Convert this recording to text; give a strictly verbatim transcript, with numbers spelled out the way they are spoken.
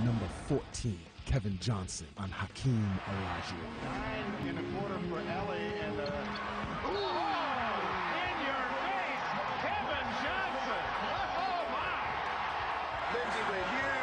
number fourteen, Kevin Johnson on Hakeem Olajuwon. Nine in a quarter for Ellie and uh oh, in your face, Kevin Johnson. Oh my! Lindsey with huge